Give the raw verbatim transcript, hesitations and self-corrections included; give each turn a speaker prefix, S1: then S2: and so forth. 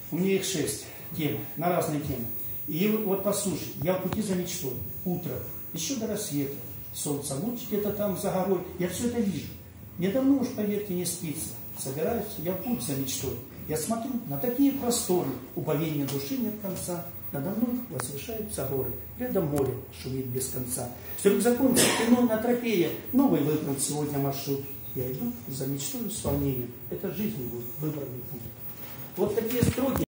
S1: У меня их шесть тем, на разные темы. И вот послушай, я в пути за мечтой. Утро, еще до рассвета. Солнце луч где-то там за горой. Я все это вижу. Мне давно уж, поверьте, не спится. Собираюсь я в путь за мечтой. Я смотрю на такие просторы. Упоения души нет конца. Надо мной возвышаются горы. Рядом море шумит без конца. С рюкзаком за спиной на тропее. Новый выбран сегодня маршрут. Я иду за мечтой с волнением. Это жизнь будет, выбранный путь. Вот такие строки.